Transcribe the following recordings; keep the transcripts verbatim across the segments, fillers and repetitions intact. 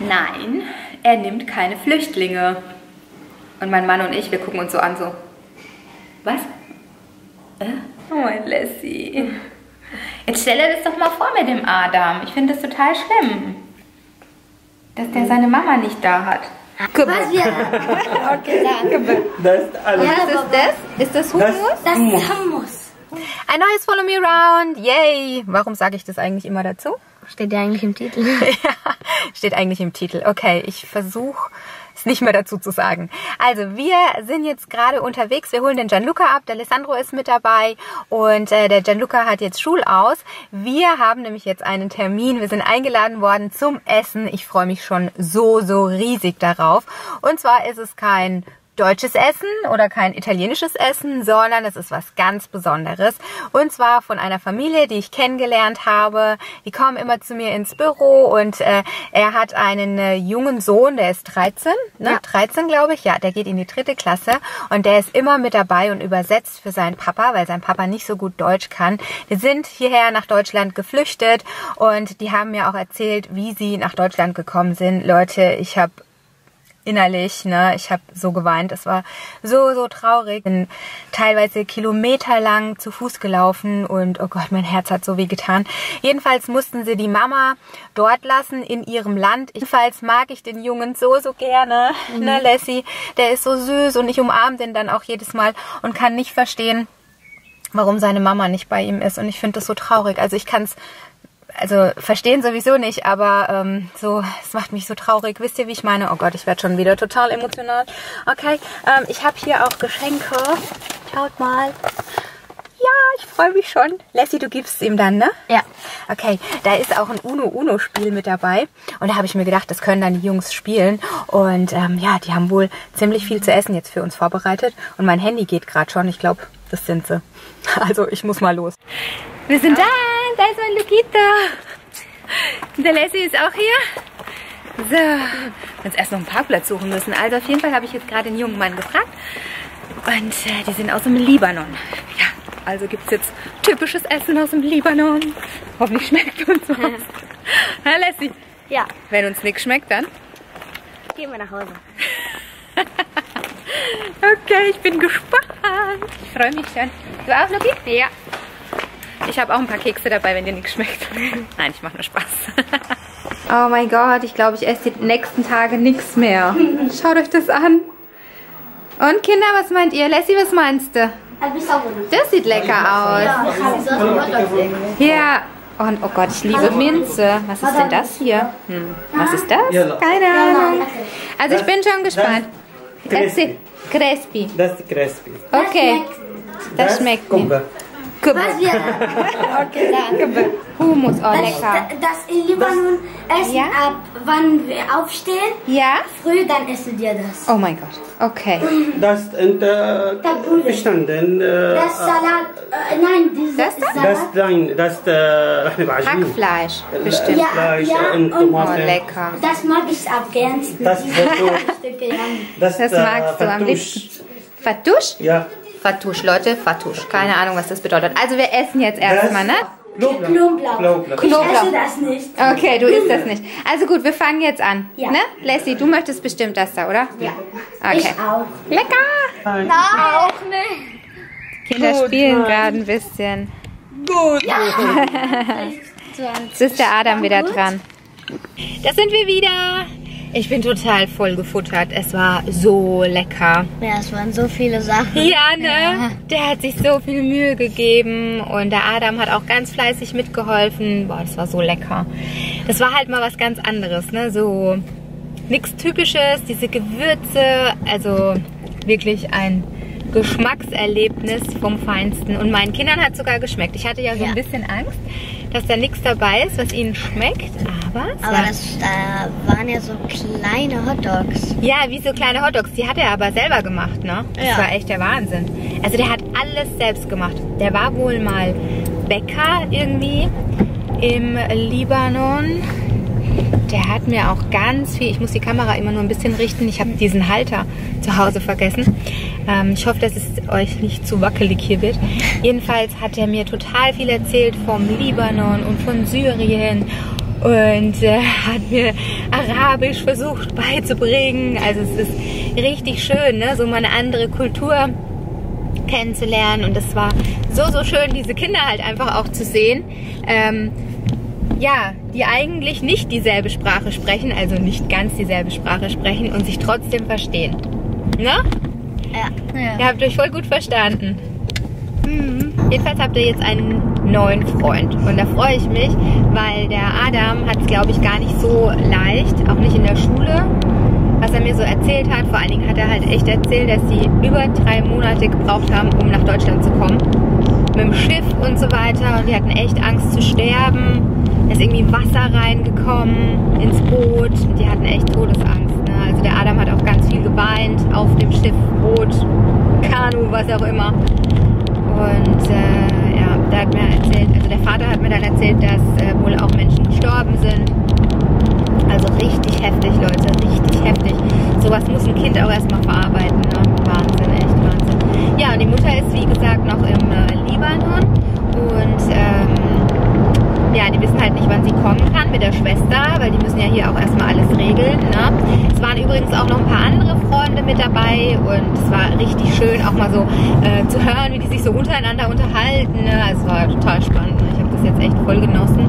Nein, er nimmt keine Flüchtlinge. Und mein Mann und ich, wir gucken uns so an, so, was? Äh? Oh, mein Lassie. Jetzt stell dir das doch mal vor mit dem Adam. Ich finde das total schlimm, dass der seine Mama nicht da hat. Was wir okay, das ist alles. Ja, was ist das? Ist das Hummus? Das ist Hummus. Ein neues Follow Me Round. Yay! Warum sage ich das eigentlich immer dazu? Steht ja eigentlich im Titel. Ja, steht eigentlich im Titel. Okay, ich versuche es nicht mehr dazu zu sagen. Also, wir sind jetzt gerade unterwegs. Wir holen den Gianluca ab. Der Alessandro ist mit dabei. Und äh, der Gianluca hat jetzt Schulaus. Wir haben nämlich jetzt einen Termin. Wir sind eingeladen worden zum Essen. Ich freue mich schon so, so riesig darauf. Und zwar ist es kein deutsches Essen oder kein italienisches Essen, sondern es ist was ganz Besonderes. Und zwar von einer Familie, die ich kennengelernt habe. Die kommen immer zu mir ins Büro und äh, er hat einen äh, jungen Sohn, der ist dreizehn, ne? Ja. dreizehn glaube ich, ja, der geht in die dritte Klasse und der ist immer mit dabei und übersetzt für seinen Papa, weil sein Papa nicht so gut Deutsch kann. Die sind hierher nach Deutschland geflüchtet und die haben mir auch erzählt, wie sie nach Deutschland gekommen sind. Leute, ich habe innerlich, ne, ich habe so geweint, es war so, so traurig. Bin teilweise kilometerlang zu Fuß gelaufen und oh Gott, mein Herz hat so weh getan. Jedenfalls mussten sie die Mama dort lassen, in ihrem Land. Jedenfalls mag ich den Jungen so, so gerne, mhm. ne, Lassie, der ist so süß und ich umarme den dann auch jedes Mal und kann nicht verstehen, warum seine Mama nicht bei ihm ist und ich finde das so traurig. Also ich kann es Also verstehen sowieso nicht, aber ähm, so, es macht mich so traurig. Wisst ihr, wie ich meine? Oh Gott, ich werde schon wieder total emotional. Okay, ähm, ich habe hier auch Geschenke. Schaut mal. Ja, ich freue mich schon. Lassie, du gibst ihm dann, ne? Ja. Okay, da ist auch ein Uno-Uno-Spiel mit dabei. Und da habe ich mir gedacht, das können dann die Jungs spielen. Und ähm, ja, die haben wohl ziemlich viel zu essen jetzt für uns vorbereitet. Und mein Handy geht gerade schon. Ich glaube, das sind sie. Also, ich muss mal los. Wir sind da. Da ist mein Luquita. Der Lassie ist auch hier. So, wir uns erst noch einen Parkplatz suchen müssen. Also auf jeden Fall habe ich jetzt gerade den jungen Mann gefragt. Und äh, die sind aus dem Libanon. Ja, also gibt es jetzt typisches Essen aus dem Libanon. Hoffentlich schmeckt uns was. Ja, Lassie? Ja. Wenn uns nichts schmeckt, dann gehen wir nach Hause. Okay, ich bin gespannt. Ich freue mich schon. Du auch, Luki? Ja. Ich habe auch ein paar Kekse dabei, wenn dir nichts schmeckt. Nein, ich mache nur Spaß. Oh mein Gott, ich glaube, ich esse die nächsten Tage nichts mehr. Schaut euch das an. Und Kinder, was meint ihr? Lassie, was meinst du? Das sieht lecker aus. Ja. Und oh Gott, ich liebe Minze. Was ist denn das hier? Hm. Was ist das? Keine Ahnung. Also ich bin schon gespannt. Erzähl. Crespi. Das ist Crespi. Okay. Das schmeckt mir. Was wir? Okay, danke. Hummus, oh lecker. Das in Libanon essen, Ja? ab wann wir aufstehen. Ja? Früh, dann essen wir das. Oh mein Gott. Okay. Das ist äh, Tabule. bestanden. Äh, Das Salat, äh, nein, dieses Das da? Salat. das nein, das ist äh, Lahme Bajin. Hackfleisch, bestimmt. Ja, Fleisch ja, und und- Oh, Tomate. lecker. Das mag ich am gernsten. Das ist Fatouche. Stücke, ja. Das, Das ist, äh, magst du am Fatouche. liebsten. Fatouche? Ja. Fatouche, Leute, Fatouche. Keine Ahnung, was das bedeutet. Also wir essen jetzt erstmal, ne? Knoblauch. Knoblauch. Knoblauch. Ich Knoblauch. esse das nicht. Okay, du isst das nicht. Also gut, wir fangen jetzt an. Ja. Ne? Lassie, du möchtest bestimmt das da, oder? Ja. Okay. Ich auch. Lecker! Nein, auch nicht. Kinder Gut, spielen nein. gerade ein bisschen. Gut. Jetzt ist der Adam wieder dran. Da sind wir wieder. Ich bin total voll gefuttert. Es war so lecker. Ja, es waren so viele Sachen. Ja, ne? Der hat sich so viel Mühe gegeben und der Adam hat auch ganz fleißig mitgeholfen. Boah, das war so lecker. Das war halt mal was ganz anderes, ne? So nichts Typisches, diese Gewürze, also wirklich ein Geschmackserlebnis vom Feinsten. Und meinen Kindern hat sogar geschmeckt. Ich hatte ja so Ja. ein bisschen Angst, dass da nichts dabei ist, was ihnen schmeckt. Aber, es Aber war das da waren ja so kleine Hotdogs. ja, wie so kleine Hotdogs. Die hat er aber selber gemacht, ne? Das Ja. war echt der Wahnsinn. Also der hat alles selbst gemacht. Der war wohl mal Bäcker irgendwie im Libanon. Der hat mir auch ganz viel, ich muss die Kamera immer nur ein bisschen richten. Ich habe diesen Halter zu Hause vergessen. Ähm, ich hoffe, dass es euch nicht zu wackelig hier wird. Jedenfalls hat er mir total viel erzählt vom Libanon und von Syrien und äh, hat mir Arabisch versucht beizubringen. Also es ist richtig schön, ne? So mal eine andere Kultur kennenzulernen, und es war so, so schön, diese Kinder halt einfach auch zu sehen, ähm, ja, die eigentlich nicht dieselbe Sprache sprechen, also nicht ganz dieselbe Sprache sprechen und sich trotzdem verstehen. Ne? Ja. ja. Ihr habt euch voll gut verstanden. Mhm. Jedenfalls habt ihr jetzt einen neuen Freund, und da freue ich mich, weil der Adam hat es, glaube ich, gar nicht so leicht, auch nicht in der Schule, was er mir so erzählt hat. Vor allen Dingen hat er halt echt erzählt, dass sie über drei Monate gebraucht haben, um nach Deutschland zu kommen. Mit dem Schiff und so weiter, und die hatten echt Angst zu sterben. Da ist irgendwie Wasser reingekommen ins Boot, und die hatten echt Todesangst. Ne? Also der Adam hat auch ganz viel geweint auf dem Schiff, Boot, Kanu, was auch immer. Und äh, ja, der hat mir erzählt, also der Vater hat mir dann erzählt, dass äh, wohl auch Menschen gestorben sind. Also richtig heftig, Leute, richtig heftig. Sowas muss ein Kind auch erstmal verarbeiten. Ne? Wahnsinn, echt Wahnsinn. Ja, und die Mutter ist, wie gesagt, noch im äh, Libanon. Und ähm, ja, die wissen halt nicht, wann sie kommen kann mit der Schwester, weil die müssen ja hier auch erstmal alles regeln. Ne? Es waren übrigens auch noch ein paar andere Freunde mit dabei, und es war richtig schön, auch mal so äh, zu hören, wie die sich so untereinander unterhalten. Ne? Also es war total spannend. Ich habe das jetzt echt voll genossen.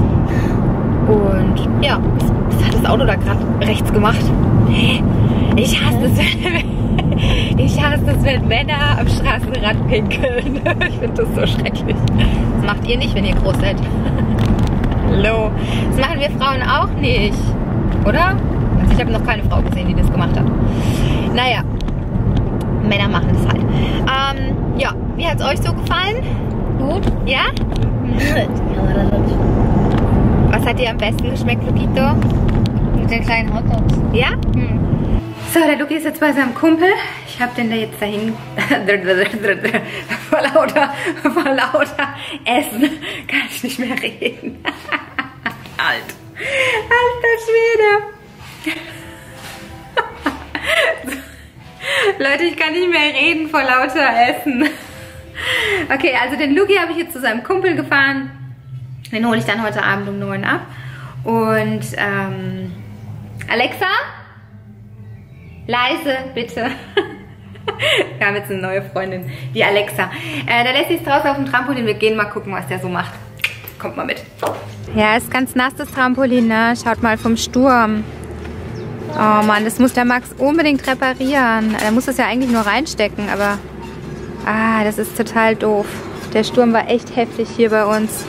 Und ja, was hat das Auto da gerade rechts gemacht? Ich hasse es, wenn, ich hasse es, wenn Männer am Straßenrand pinkeln. Ich finde das so schrecklich. Das macht ihr nicht, wenn ihr groß seid. Hallo. Das machen wir Frauen auch nicht. Oder? Also ich habe noch keine Frau gesehen, die das gemacht hat. Naja, Männer machen das halt. Ähm, ja, wie hat es euch so gefallen? Gut. Ja? Ja, Was hat dir am besten geschmeckt, Lukito? mit den kleinen Hotdogs. Ja? Hm. So, der Luki ist jetzt bei seinem Kumpel. Ich habe den da jetzt dahin vor lauter, vor lauter Essen kann ich nicht mehr reden. Alt. Alter Schwede. Leute, ich kann nicht mehr reden vor lauter Essen. Okay, also den Luki habe ich jetzt zu seinem Kumpel gefahren. Den hole ich dann heute Abend um neun ab. Und ähm, Alexa? Leise, bitte. Wir haben jetzt eine neue Freundin, die Alexa. Äh, der Lassie ist draußen auf dem Trampolin. Wir gehen mal gucken, was der so macht. Kommt mal mit. Ja, ist ganz nass, das Trampolin, ne? Schaut mal vom Sturm. Oh Mann, das muss der Max unbedingt reparieren. Er muss das ja eigentlich nur reinstecken, aber... Ah, das ist total doof. Der Sturm war echt heftig hier bei uns.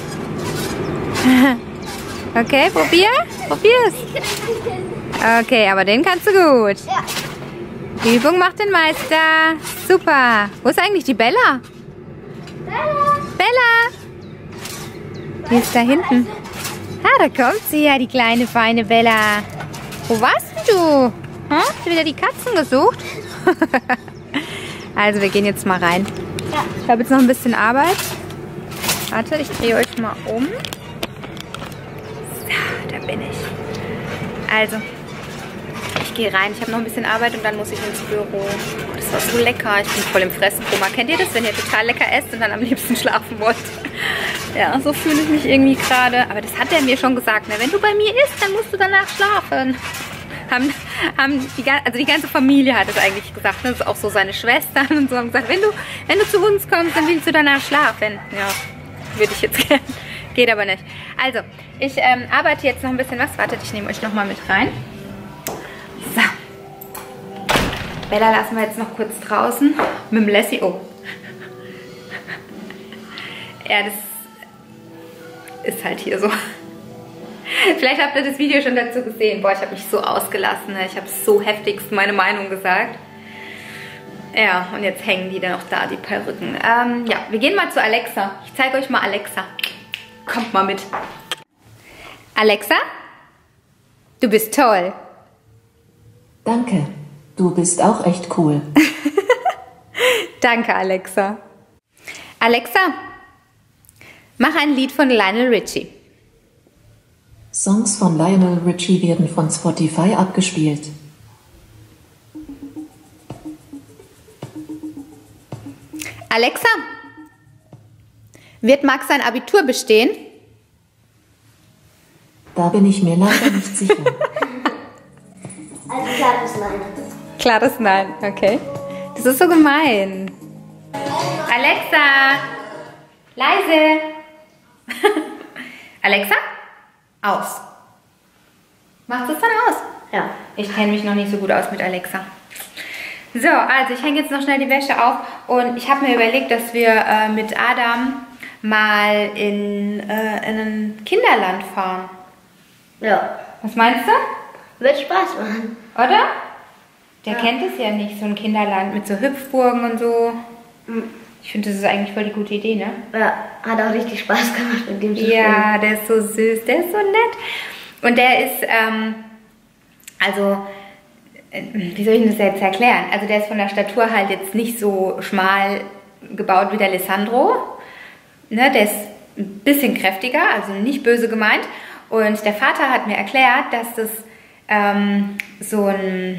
Okay, probier. Probier's. Okay, aber den kannst du gut. Ja. Die Übung macht den Meister. Super. Wo ist eigentlich die Bella? Bella. Bella! Die ist da hinten. Ah, da kommt sie ja, die kleine, feine Bella. Wo warst denn du? Hm? Hast du wieder die Katzen gesucht? Also, wir gehen jetzt mal rein. Ja. Ich habe jetzt noch ein bisschen Arbeit. Warte, ich drehe euch mal um. So, da bin ich. Also, ich gehe rein. Ich habe noch ein bisschen Arbeit und dann muss ich ins Büro. Oh, das war so lecker. Ich bin voll im Fressenkoma. Kennt ihr das, wenn ihr total lecker esst und dann am liebsten schlafen wollt? Ja, so fühle ich mich irgendwie gerade. Aber das hat er mir schon gesagt. Ne? Wenn du bei mir isst, dann musst du danach schlafen. Haben, haben die, also die ganze Familie hat es eigentlich gesagt. Ne? Das ist auch so seine Schwestern und so haben gesagt, wenn du, wenn du zu uns kommst, dann willst du danach schlafen. Ja, würde ich jetzt gerne. Geht aber nicht. Also, ich ähm, arbeite jetzt noch ein bisschen was. Wartet, ich nehme euch noch mal mit rein. So. Bella lassen wir jetzt noch kurz draußen. Mit dem Lassie. Oh. Ja, das ist halt hier so. Vielleicht habt ihr das Video schon dazu gesehen. Boah, ich habe mich so ausgelassen. Ne? Ich habe so heftigst meine Meinung gesagt. Ja, und jetzt hängen die dann noch da, die Perücken. Ähm, ja, wir gehen mal zu Alexa. Ich zeige euch mal Alexa. Kommt mal mit. Alexa? Du bist toll. Danke. Du bist auch echt cool. Danke, Alexa. Alexa, mach ein Lied von Lionel Richie. Songs von Lionel Richie werden von Spotify abgespielt. Alexa, wird Max sein Abitur bestehen? Da bin ich mir leider nicht sicher. Also klares Nein. Klares Nein, okay. Das ist so gemein. Alexa, leise. Alexa, aus. Macht es dann aus? Ja. Ich kenne mich noch nicht so gut aus mit Alexa. So, also ich hänge jetzt noch schnell die Wäsche auf und ich habe mir überlegt, dass wir äh, mit Adam mal in, äh, in ein Kinderland fahren. Ja. Was meinst du? Wird Spaß machen. Oder? Der kennt es ja nicht, so ein Kinderland mit so Hüpfburgen und so. Ich finde, das ist eigentlich voll die gute Idee, ne? Ja, hat auch richtig Spaß gemacht mit dem zu Ja, der ist so süß, der ist so nett. Und der ist, ähm, also, äh, wie soll ich denn das jetzt erklären? Also der ist von der Statur halt jetzt nicht so schmal gebaut wie der Alessandro. Ne, der ist ein bisschen kräftiger, also nicht böse gemeint. Und der Vater hat mir erklärt, dass das ähm, so ein...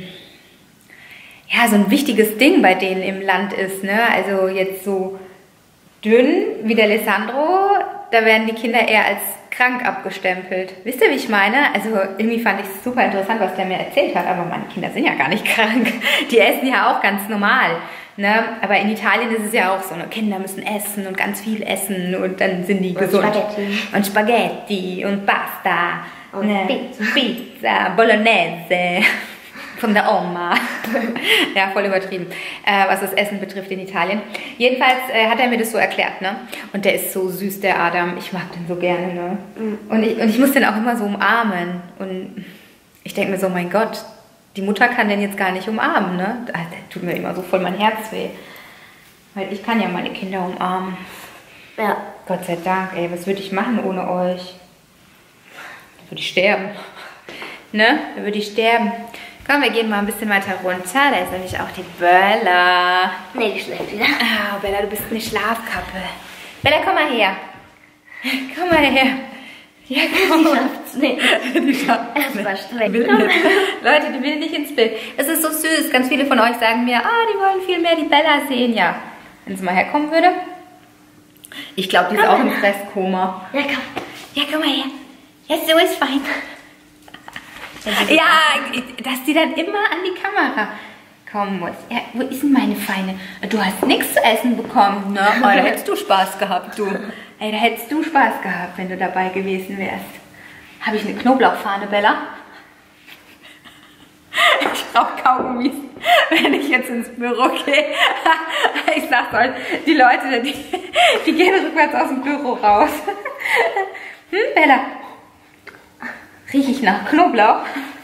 ja, so ein wichtiges Ding bei denen im Land ist, ne? Also jetzt so dünn wie der Alessandro, da werden die Kinder eher als krank abgestempelt. Wisst ihr, wie ich meine? Also irgendwie fand ich es super interessant, was der mir erzählt hat, aber meine Kinder sind ja gar nicht krank. Die essen ja auch ganz normal, ne? Aber in Italien ist es ja auch so, ne? Kinder müssen essen und ganz viel essen und dann sind die Und gesund. Spaghetti. Und Spaghetti und Pasta. Und ne? Pizza. Pizza, Bolognese. Von der Oma. Ja, voll übertrieben, äh, was das Essen betrifft in Italien. Jedenfalls äh, hat er mir das so erklärt, ne? Und der ist so süß, der Adam. Ich mag den so gerne, ne? Mhm. Und, ich, und ich muss den auch immer so umarmen. Und ich denke mir so, mein Gott, die Mutter kann den jetzt gar nicht umarmen, ne? Der tut mir immer so voll mein Herz weh. Weil ich kann ja meine Kinder umarmen. Ja. Gott sei Dank, ey, was würde ich machen ohne euch? Da würde ich sterben. Ne? Da würde ich sterben. Komm, wir gehen mal ein bisschen weiter runter. Da ist nämlich auch die Bella. Nee, die schläft wieder. Ah, Bella, du bist eine Schlafkappe. Bella, komm mal her. Komm mal her. Ja, komm. Die schafft's nicht. Die schafft's Es nicht. war streng. Will nicht. Leute, die will nicht ins Bild. Es ist so süß. Ganz viele von euch sagen mir, ah, die wollen viel mehr die Bella sehen. Ja, wenn sie mal herkommen würde. Ich glaube, die ist auch im Fresskoma. Ja, komm. Ja, komm mal her. Ja, so ist fein. Ja, dass die dann immer an die Kamera kommen muss. Ja, wo ist denn meine Feine? Du hast nichts zu essen bekommen, ne? Oh, da hättest du Spaß gehabt, du. Ey, da hättest du Spaß gehabt, wenn du dabei gewesen wärst. Habe ich eine Knoblauchfahne, Bella? Ich brauche Kaugummis, wenn ich jetzt ins Büro gehe. Ich sag's euch, die Leute, die, die gehen rückwärts aus dem Büro raus. Hm, Bella? Rieche ich nach Knoblauch?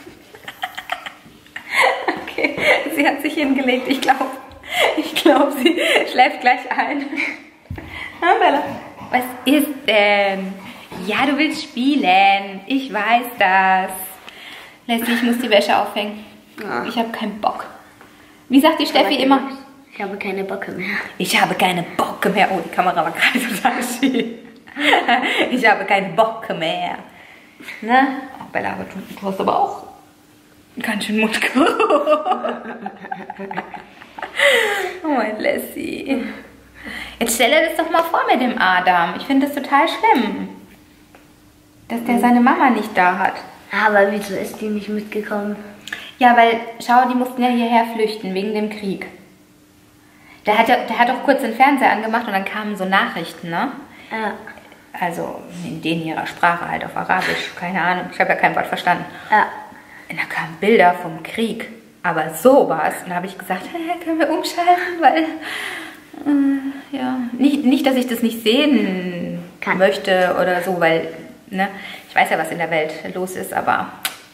Okay, sie hat sich hingelegt. Ich glaube, ich glaube, sie schläft gleich ein. Na, Bella, was ist denn? Ja, du willst spielen. Ich weiß das. Leslie, ich muss die Wäsche aufhängen. Ja. Ich habe keinen Bock. Wie sagt die Steffi Aber immer? Ich habe keine Bocke mehr. Ich habe keine Bocke mehr. Oh, die Kamera war gerade total schief. Ich habe keine Bocke mehr. Ne? Oh, Bella, aber du, du hast aber auch ganz schön Mundgeruch. Oh, mein Lassie. Jetzt stell dir das doch mal vor mit dem Adam. Ich finde das total schlimm, dass der seine Mama nicht da hat. Aber wieso ist die nicht mitgekommen? Ja, weil, schau, die mussten ja hierher flüchten, wegen dem Krieg. Der hat, ja, der hat auch kurz den Fernseher angemacht und dann kamen so Nachrichten, ne? Ja. Also in denen ihrer Sprache, halt auf Arabisch, keine Ahnung, ich habe ja kein Wort verstanden. Ja. Und da kamen Bilder vom Krieg, aber sowas. Und da habe ich gesagt, hey, können wir umschalten, weil, äh, ja, nicht, nicht, dass ich das nicht sehen Kann. möchte oder so, weil, ne, ich weiß ja, was in der Welt los ist, aber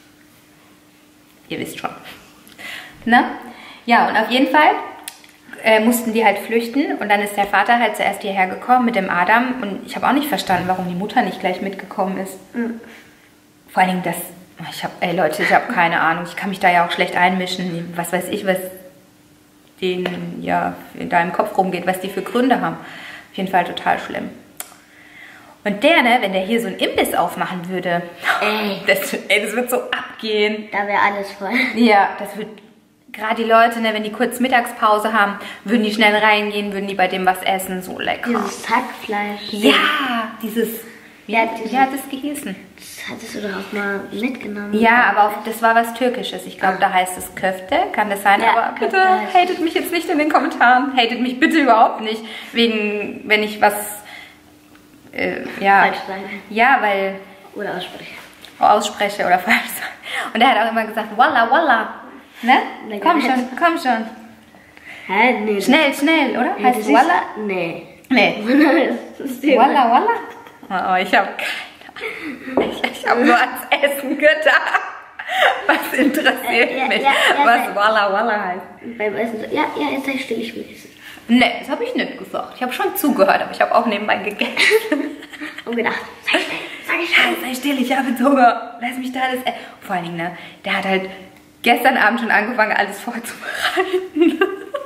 ihr wisst schon. Ne? Ja, und auf jeden Fall äh, mussten die halt flüchten und dann ist der Vater halt zuerst hierher gekommen mit dem Adam und ich habe auch nicht verstanden, warum die Mutter nicht gleich mitgekommen ist. Mhm. Vor allen Dingen das, ich habe, ey Leute, ich habe keine Ahnung, ich kann mich da ja auch schlecht einmischen, was weiß ich, was denen ja in deinem Kopf rumgeht, was die für Gründe haben. Auf jeden Fall total schlimm. Und der, ne, wenn der hier so einen Imbiss aufmachen würde, Ey. Das, ey, das wird so abgehen. Da wäre alles voll. Ja, das wird, gerade die Leute, ne, wenn die kurz Mittagspause haben, würden die schnell reingehen, würden die bei dem was essen, so lecker. Dieses Hackfleisch. Ja, dieses Wie, Ja, wie diese- hat es gehießen? Das hattest du doch auch mal mitgenommen. Ja, aber auch, das war was Türkisches. Ich glaube, da heißt es Köfte. Kann das sein? Ja, aber bitte Köfte heißt es. hatet mich jetzt nicht in den Kommentaren. Hatet mich bitte überhaupt nicht. Wegen, wenn ich was... Äh, ja. Falsch sagen. Ja, weil... Oder aussprechen. ausspreche oder falsch sage. Und er hat auch immer gesagt, Walla, Walla. Ne? Nein, Komm gar schon, komm schon. Hä? Nee. das- Schnell, schnell, oder? Nee, Heißt das es Walla? ist- Nee. Nee. Das ist die- Walla, Walla? Oh, ich habe keine Ahnung. Ich, ich habe nur ans Essen gedacht. Was interessiert Äh, ja, mich, ja, ja, was ja. Walla, Walla heißt. Beim Essen so, ja, ja, jetzt sei still, ich will essen. Nee, das habe ich nicht gesagt. Ich habe schon zugehört, aber ich habe auch nebenbei gegessen. Und gedacht, sei still, sag ich Ja, schon. sei still, ich habe jetzt Hunger. Lass mich da alles essen. Vor allen Dingen, ne, der hat halt gestern Abend schon angefangen, alles vorzubereiten.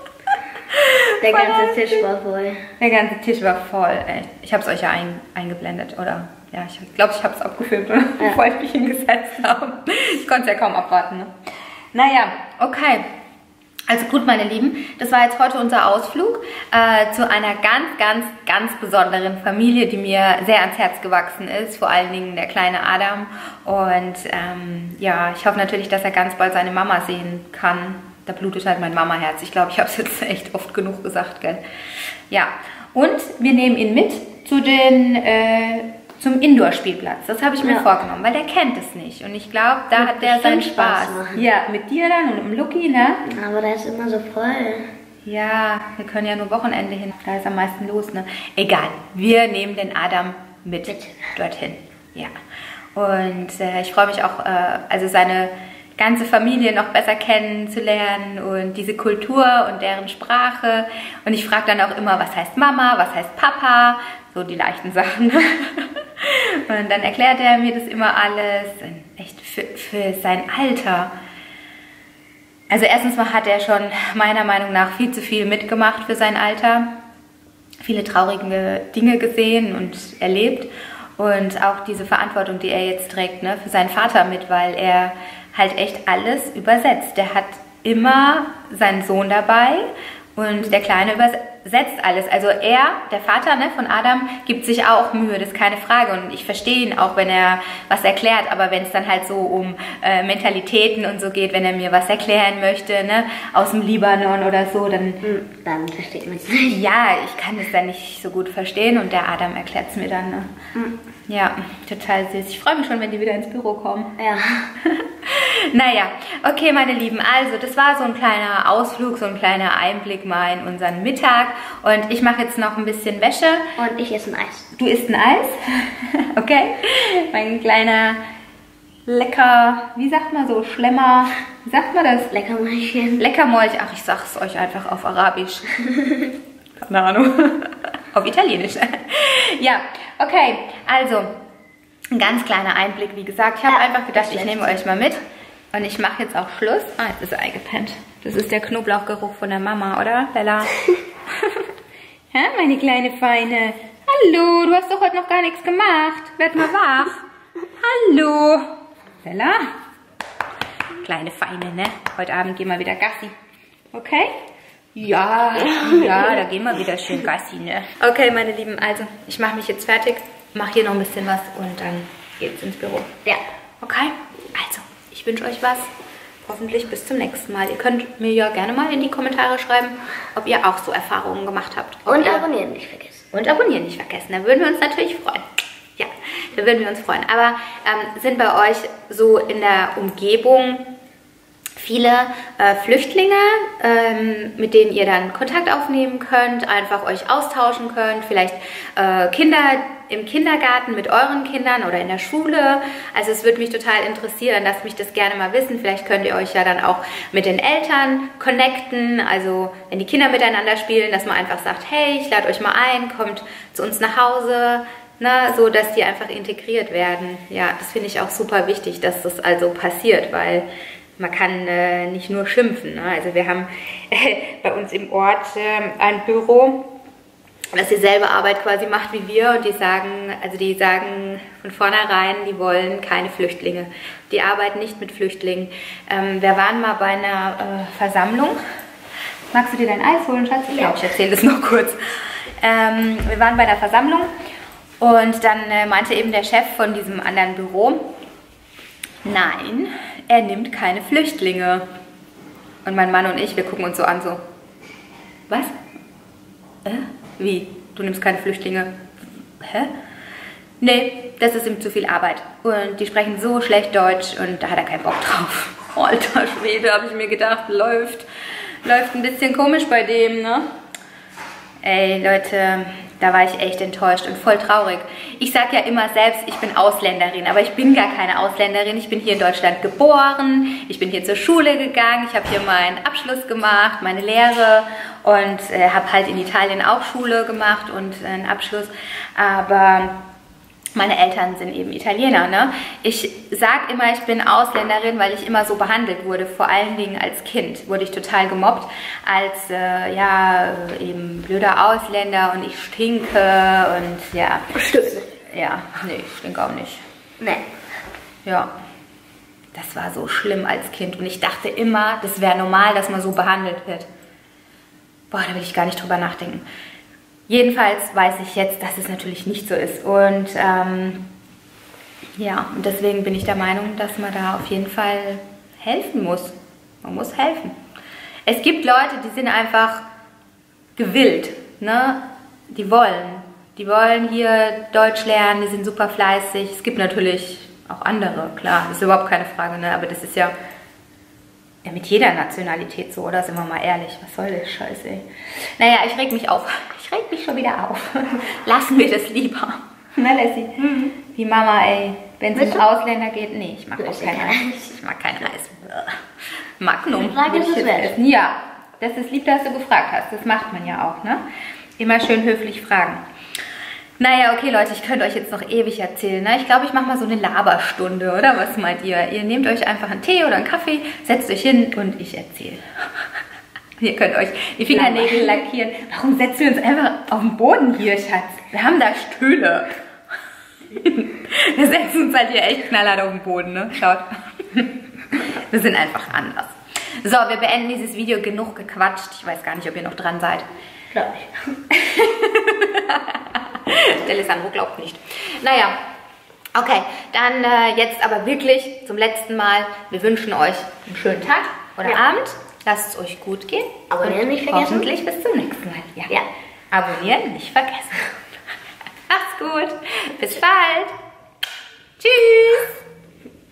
Der ganze Tisch war voll. Der ganze Tisch war voll, ey. Ich habe es euch ja ein, eingeblendet, oder? Ja, ich glaube, ich habe es abgefilmt, oder? Ja. Bevor ich mich hingesetzt habe. Ich konnte es ja kaum abwarten, ne? Naja, okay. Also gut, meine Lieben, das war jetzt heute unser Ausflug äh, zu einer ganz, ganz, ganz besonderen Familie, die mir sehr ans Herz gewachsen ist, vor allen Dingen der kleine Adam. Und ähm, ja, ich hoffe natürlich, dass er ganz bald seine Mama sehen kann. Da blutet halt mein Mama-Herz. Ich glaube, ich habe es jetzt echt oft genug gesagt, gell? Ja, und wir nehmen ihn mit zu den... Äh, zum Indoor-Spielplatz. Das habe ich mir Ja. vorgenommen, weil der kennt es nicht. Und ich glaube, da Wird hat der seinen bestimmt Spaß Spaß. machen. Ja, mit dir dann und mit dem Lucky, ne? Aber der ist immer so voll. Ja, wir können ja nur Wochenende hin. Da ist am meisten los, ne? Egal, wir nehmen den Adam mit Bitte. dorthin. Ja. Und äh, ich freue mich auch, äh, also seine ganze Familie noch besser kennenzulernen und diese Kultur und deren Sprache. Und ich frage dann auch immer, was heißt Mama, was heißt Papa? So die leichten Sachen. Und dann erklärt er mir das immer alles. Und echt für, für sein Alter. Also erstens mal hat er schon meiner Meinung nach viel zu viel mitgemacht für sein Alter. Viele traurige Dinge gesehen und erlebt. Und auch diese Verantwortung, die er jetzt trägt, ne, für seinen Vater mit, weil er halt echt alles übersetzt. Der hat immer seinen Sohn dabei und der Kleine übersetzt alles. Also er, der Vater, ne, von Adam, gibt sich auch Mühe, das ist keine Frage. Und ich verstehe ihn auch, wenn er was erklärt. Aber wenn es dann halt so um äh, Mentalitäten und so geht, wenn er mir was erklären möchte, ne, aus dem Libanon oder so, dann... Hm, Dann versteht man es nicht. Ja, ich kann es dann nicht so gut verstehen und der Adam erklärt es mir dann. Ne? Hm. Ja, total süß. Ich freue mich schon, wenn die wieder ins Büro kommen. Ja. Naja, okay, meine Lieben, also das war so ein kleiner Ausflug, so ein kleiner Einblick mal in unseren Mittag. Und ich mache jetzt noch ein bisschen Wäsche. Und ich esse ein Eis. Du isst ein Eis, okay? Mein kleiner, lecker, wie sagt man so, Schlemmer, wie sagt man das? Leckermäulchen. Leckermolch, ach, ich sag's euch einfach auf Arabisch. Keine Ahnung. Auf Italienisch. Ja, okay, also ein ganz kleiner Einblick, wie gesagt. Ich habe Ja, einfach gedacht, das ich nehme Letzte. euch mal mit und ich mache jetzt auch Schluss. Ah, jetzt ist er eingepennt. Das ist der Knoblauchgeruch von der Mama, oder, Bella? Ja, meine kleine Feine. Hallo, du hast doch heute noch gar nichts gemacht. Werd mal wach. Hallo. Bella? Kleine Feine, ne? Heute Abend gehen wir wieder Gassi. Okay? Ja, ja, da gehen wir wieder schön Gassi, ne? Okay, meine Lieben, also ich mache mich jetzt fertig, mache hier noch ein bisschen was und dann geht's ins Büro. Ja. Okay? Also, ich wünsche euch was. Hoffentlich bis zum nächsten Mal. Ihr könnt mir ja gerne mal in die Kommentare schreiben, ob ihr auch so Erfahrungen gemacht habt. Ob Und ihr abonnieren nicht vergessen. und abonnieren nicht vergessen. Da würden wir uns natürlich freuen. Ja, da würden wir uns freuen. Aber ähm, sind bei euch so in der Umgebung viele äh, Flüchtlinge, ähm, mit denen ihr dann Kontakt aufnehmen könnt, einfach euch austauschen könnt, vielleicht äh, Kinder im Kindergarten mit euren Kindern oder in der Schule. Also es würde mich total interessieren, lasst mich das gerne mal wissen. Vielleicht könnt ihr euch ja dann auch mit den Eltern connecten, also wenn die Kinder miteinander spielen, dass man einfach sagt, hey, ich lade euch mal ein, kommt zu uns nach Hause, ne, so dass die einfach integriert werden. Ja, das finde ich auch super wichtig, dass das also passiert, weil man kann äh, nicht nur schimpfen. Ne? Also wir haben äh, bei uns im Ort äh, ein Büro, das dieselbe Arbeit quasi macht wie wir und die sagen, also die sagen von vornherein, die wollen keine Flüchtlinge. Die arbeiten nicht mit Flüchtlingen. Ähm, wir waren mal bei einer äh, Versammlung. Magst du dir dein Eis holen, Schatz? Ich glaube, ich erzähle das noch kurz. Ähm, wir waren bei einer Versammlung Und dann äh, meinte eben der Chef von diesem anderen Büro, nein, er nimmt keine Flüchtlinge. Und mein Mann und ich, wir gucken uns so an, so, was? Äh? Wie? Du nimmst keine Flüchtlinge? Hä? Nee, das ist ihm zu viel Arbeit. Und die sprechen so schlecht Deutsch und da hat er keinen Bock drauf. Alter Schwede, habe ich mir gedacht, läuft, läuft ein bisschen komisch bei dem, ne? Ey, Leute, da war ich echt enttäuscht und voll traurig. Ich sage ja immer selbst, ich bin Ausländerin, aber ich bin gar keine Ausländerin. Ich bin hier in Deutschland geboren, ich bin hier zur Schule gegangen, ich habe hier meinen Abschluss gemacht, meine Lehre und äh, habe halt in Italien auch Schule gemacht und äh, einen Abschluss. Aber meine Eltern sind eben Italiener, ne? Ich sage immer, ich bin Ausländerin, weil ich immer so behandelt wurde. Vor allen Dingen als Kind wurde ich total gemobbt. Als, äh, ja, eben blöder Ausländer und ich stinke und ja. Stimmt. Ja, nee, ich stinke auch nicht. Nee. Ja, das war so schlimm als Kind. Und ich dachte immer, das wäre normal, dass man so behandelt wird. Boah, da will ich gar nicht drüber nachdenken. Jedenfalls weiß ich jetzt, dass es natürlich nicht so ist. Und ähm, ja, und deswegen bin ich der Meinung, dass man da auf jeden Fall helfen muss. Man muss helfen. Es gibt Leute, die sind einfach gewillt, ne? Die wollen. Die wollen hier Deutsch lernen, die sind super fleißig. Es gibt natürlich auch andere, klar, das ist überhaupt keine Frage, ne? Aber das ist ja, ja mit jeder Nationalität so, oder? Sind wir mal ehrlich, was soll das Scheiße, ey? Naja, ich reg mich auf. Ich reg mich schon wieder auf. Lassen wir das lieber. Na, Lassie? Mhm. Wie Mama, ey. Wenn es um Ausländer geht, nee, ich mag auch kein Eis. Ich mag kein Eis. Magnum. Frage ist es wert. Ja, das ist lieb, dass du gefragt hast. Das macht man ja auch, ne? Immer schön höflich fragen. Naja, okay, Leute, ich könnte euch jetzt noch ewig erzählen. Ne? Ich glaube, ich mache mal so eine Laberstunde, oder? Was meint ihr? Ihr nehmt euch einfach einen Tee oder einen Kaffee, setzt euch hin und ich erzähle. Ihr könnt euch die Fingernägel lackieren. Warum setzen wir uns einfach auf den Boden hier, Schatz? Wir haben da Stühle. Wir setzen uns halt hier echt knallhart auf den Boden, ne? Schaut. Wir sind einfach anders. So, wir beenden dieses Video. Genug gequatscht. Ich weiß gar nicht, ob ihr noch dran seid. Glaube ich. Der Alessandro glaubt nicht. Naja, okay, dann äh, jetzt aber wirklich zum letzten Mal. Wir wünschen euch einen schönen Tag oder ja. Abend. Lasst es euch gut gehen. Abonnieren nicht vergessen. Hoffentlich bis zum nächsten Mal. Ja. ja. Abonnieren nicht vergessen. Macht's gut. Bis bald. Tschüss.